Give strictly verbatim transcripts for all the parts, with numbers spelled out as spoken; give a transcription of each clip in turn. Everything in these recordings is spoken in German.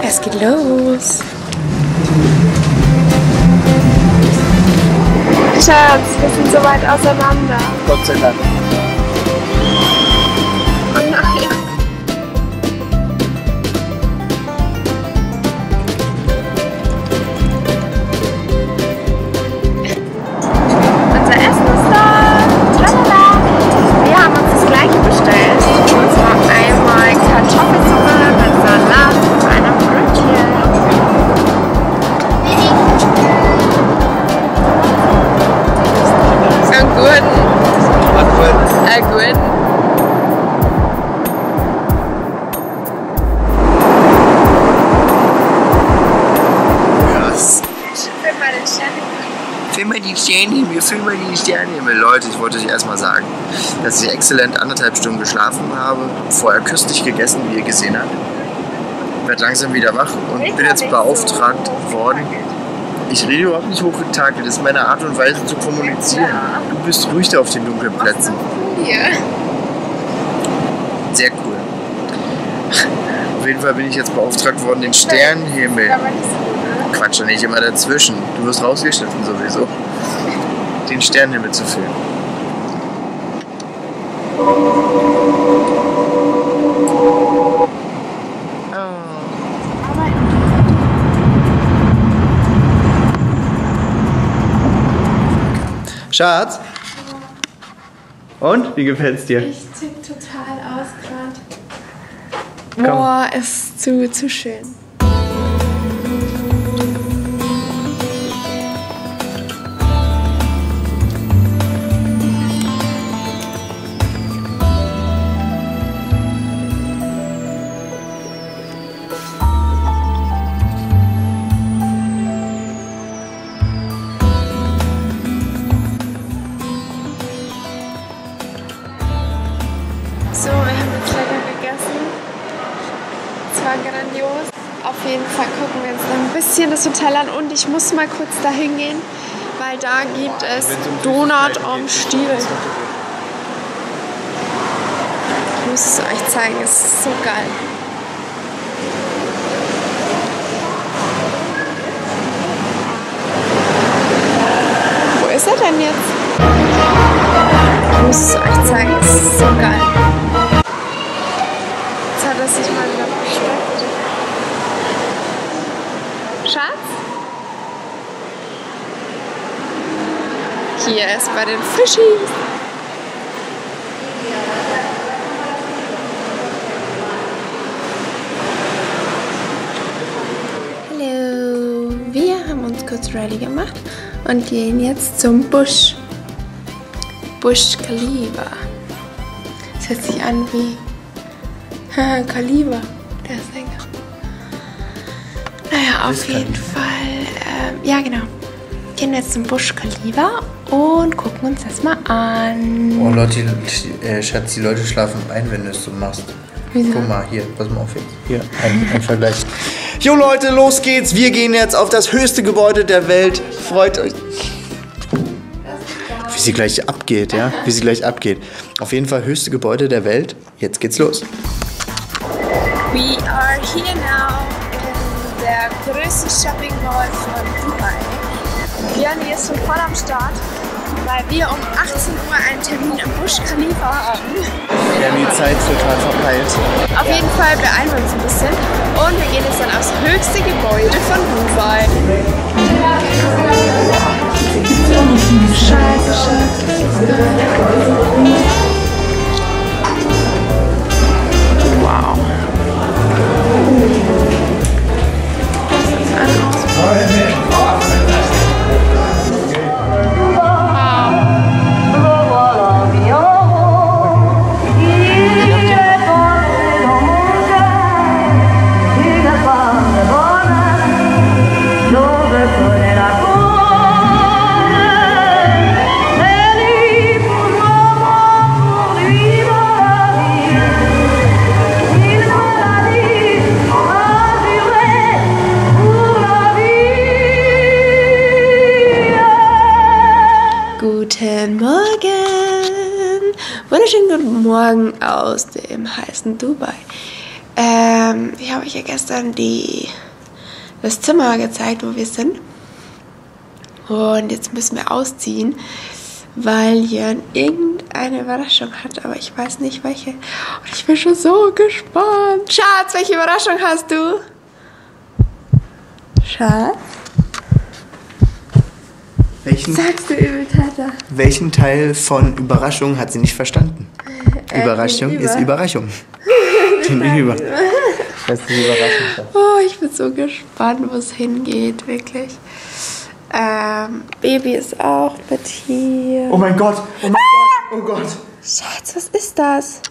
Es geht los. Schatz, wir sind so weit auseinander. Gott sei Dank. Oh nein. Unser Essen ist da. Tralala. Wir haben uns das gleiche bestellt. Und zwar einmal Kartoffelsuppe mit Salat und einem Brötchen. Ein guten. Ein guten. Film mal den Sternenhimmel. Film mal die Sternenhimmel, film mal die Sternenhimmel. Leute, ich wollte euch erstmal sagen, dass ich exzellent anderthalb Stunden geschlafen habe, vorher köstlich gegessen, wie ihr gesehen habt. Ich werde langsam wieder wach und bin jetzt beauftragt worden. Ich rede überhaupt nicht hochgetakelt, das ist meine Art und Weise zu kommunizieren. Du bist ruhig da auf den dunklen Plätzen. Ja. Sehr cool. Auf jeden Fall bin ich jetzt beauftragt worden, den Sternenhimmel. Quatsch, nicht immer dazwischen. Du wirst rausgeschnitten sowieso. Den Sternenhimmel zu filmen. Schatz? Und? Wie gefällt's dir? Ich tick total aus gerade. Boah, ist zu, zu schön. So, wir haben jetzt lecker gegessen. Es war grandios. Auf jeden Fall gucken wir uns noch ein bisschen das Hotel an und ich muss mal kurz dahin gehen, weil da gibt es Donut am Stiel. Ich muss es euch zeigen, es ist so geil. Wo ist er denn jetzt? Ich muss es euch zeigen, es ist so geil. Jetzt hat er sich mal wieder versteckt. Schatz? Hier ist bei den Fischis. Hallo. Wir haben uns kurz ready gemacht und gehen jetzt zum Busch. Burj Khalifa. Das hört sich an wie Khalifa, der Sänger. Naja, auf jeden Fall. Ähm, ja, genau. Gehen wir jetzt zum Burj Khalifa und gucken uns das mal an. Oh Leute, äh, Schatz, die Leute schlafen ein, wenn du es so machst. Wieso? Guck mal, hier, pass mal auf jetzt. Hier, ein, ein Vergleich. Jo Leute, los geht's. Wir gehen jetzt auf das höchste Gebäude der Welt. Freut euch. Wie sie gleich abgeht, ja? Wie sie gleich abgeht. Auf jeden Fall höchste Gebäude der Welt. Jetzt geht's los. We are here now in der größten Shopping Mall von Dubai. Björn ist schon voll am Start, weil wir um achtzehn Uhr einen Termin im Burj Khalifa haben. Wir haben die Zeit total verpeilt. Auf jeden Fall beeilen wir uns ein bisschen und wir gehen jetzt dann aufs höchste Gebäude von Dubai. Scheiße, Scheiße. Wow. Das ist ein Guten Morgen! Wunderschönen guten Morgen aus dem heißen Dubai. Ähm, Ähm, ich habe euch ja gestern die, das Zimmer gezeigt, wo wir sind. Und jetzt müssen wir ausziehen, weil Jörn irgendeine Überraschung hat, aber ich weiß nicht welche. Und ich bin schon so gespannt. Schatz, welche Überraschung hast du? Schatz? Welchen, Sagst du Übeltäter? welchen Teil von Überraschung hat sie nicht verstanden? Äh, Überraschung den ist Über. Überraschung. Den Über. Das ist die Überraschung. Oh, ich bin so gespannt, wo es hingeht, wirklich. Ähm, Baby ist auch mit hier. Oh mein Gott, oh mein Gott, oh Gott. Schatz, was ist das?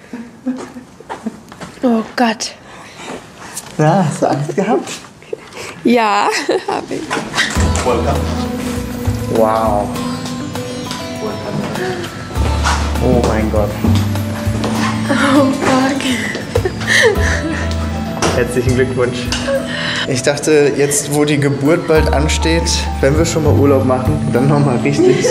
Oh Gott. Ja, hast du Angst gehabt? Ja, habe ich. Wow. Oh mein Gott. Oh fuck. Herzlichen Glückwunsch. Ich dachte, jetzt wo die Geburt bald ansteht, wenn wir schon mal Urlaub machen, dann nochmal richtig.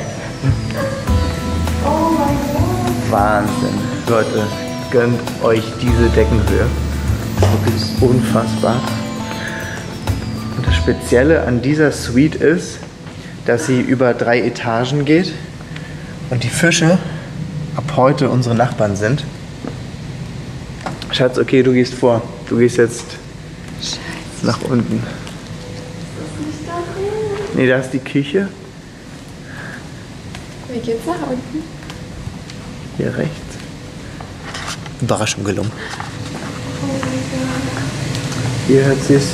Oh mein Gott. Wahnsinn. Leute, gönnt euch diese Deckenhöhe. Das ist wirklich unfassbar. Und das Spezielle an dieser Suite ist, dass sie über drei Etagen geht und die Fische ab heute unsere Nachbarn sind. Schatz, okay, du gehst vor. Du gehst jetzt Scheiße. nach unten. Was ist da drin? Nee, da ist die Küche. Wie geht's nach unten? Hier rechts. Überraschung gelungen. Oh mein Gott. Hier hat sie es.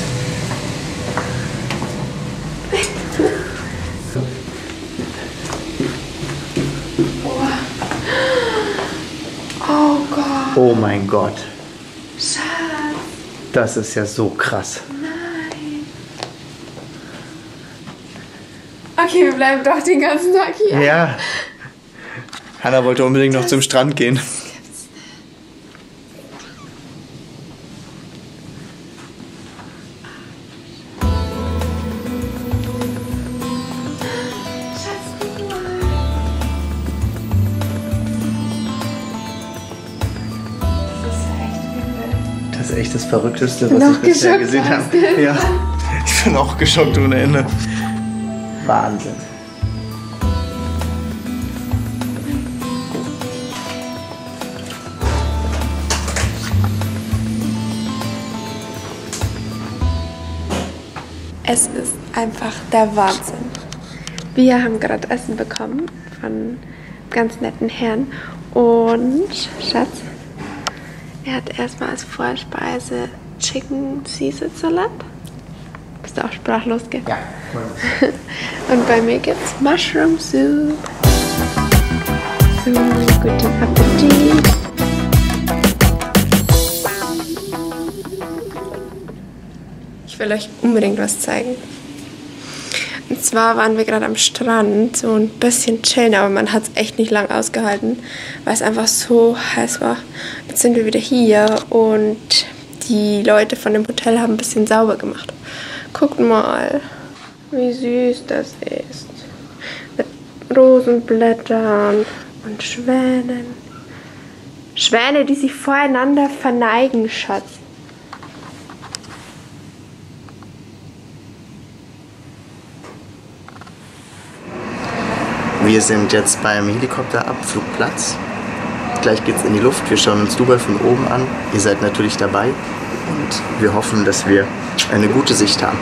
Oh Gott. Oh mein Gott. Schatz. Das ist ja so krass. Nein. Okay, wir bleiben doch den ganzen Tag hier. Ja. Hanna wollte unbedingt noch zum Strand gehen. Das ist echt das Verrückteste, was Noch ich bisher geschockt gesehen warst habe. du? Ja, ich bin auch geschockt ohne Ende. Wahnsinn. Es ist einfach der Wahnsinn. Wir haben gerade Essen bekommen von ganz netten Herrn. Und, Schatz, er hat erstmal als Vorspeise Chicken Caesar Salat. Bist du auch sprachlos, gell? Ja. Und bei mir gibt's Mushroom Soup. So, guten Appetit. Ich will euch unbedingt was zeigen. Und zwar waren wir gerade am Strand, so ein bisschen chillen, aber man hat es echt nicht lang ausgehalten, weil es einfach so heiß war. Jetzt sind wir wieder hier und die Leute von dem Hotel haben ein bisschen sauber gemacht. Guckt mal, wie süß das ist. Mit Rosenblättern und Schwänen. Schwäne, die sich voreinander verneigen, Schatz. Wir sind jetzt beim Helikopterabflugplatz. Gleich geht's in die Luft. Wir schauen uns Dubai von oben an. Ihr seid natürlich dabei und wir hoffen, dass wir eine gute Sicht haben.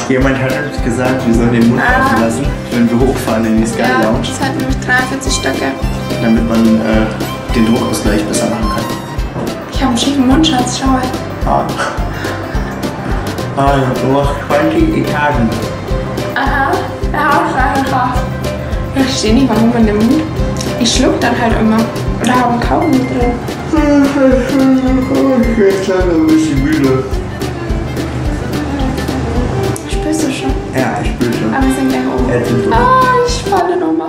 Jemand hat uns gesagt, wir sollen den Mund Ah. offen lassen, wenn wir hochfahren in die Sky Ja, Lounge, es hat nämlich dreiundvierzig Stöcke. damit man äh, den Druckausgleich besser machen kann. Ich habe einen schiefen Mundschatz, schau mal. Ah. Ah, nur zwanzig Etagen. Aha, ja, einfach. Ich verstehe nicht, warum man den Mund. Ich schluck dann halt immer. Oder habe einen Kaugummi drin. Ich bin jetzt leider ein bisschen müde. Spürst du schon? Ja, ich spüre schon. Aber wir sind gleich oben. Jetzt sind wir. Ah, ich falle nochmal.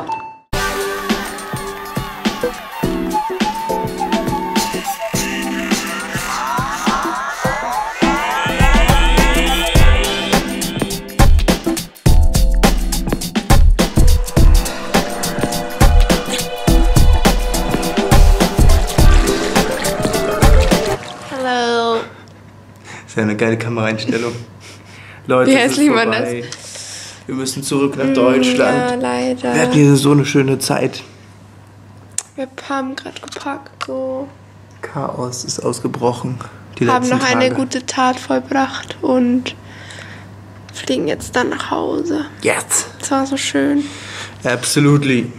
Hallo. Das ist ja eine geile Kameraeinstellung. Leute, Wie es ist hässlich man vorbei. Wir müssen zurück nach Deutschland. Ja, leider. Wir hatten hier so eine schöne Zeit. Wir haben gerade gepackt, so. Chaos ist ausgebrochen. Die Haben letzten noch eine Tage. gute Tat vollbracht und fliegen jetzt dann nach Hause. Yes. Es war so schön. Absolutely.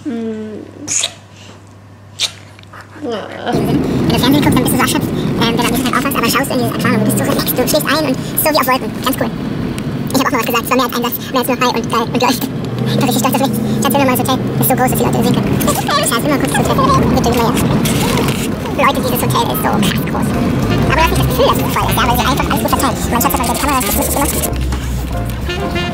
Wenn du Fernsehen guckst, dann bist du so erschöpft, ähm, wenn du am nächsten Tag aufwachst, aber schaust in dieses Aquarium, du bist so relaxed, du schläfst ein und so wie auf Wolken. Ganz cool. Ich habe auch noch was gesagt, es war mehr als ein Satz, mehr als nur hi und geil und geil. Ich bin richtig stolz auf mich. Ich erzähle mal, das Hotel ist so groß, dass die Leute sehen können. Ich erzähle mal kurz das Hotel. Bitte, immer jetzt. Leute, dieses Hotel ist so krass groß. Aber du hast nicht das Gefühl, dass es voll ist, ja, weil sie einfach alles gut verteilt. Mein Schatz hat mal wieder die Kamera, das ist nicht benutzt.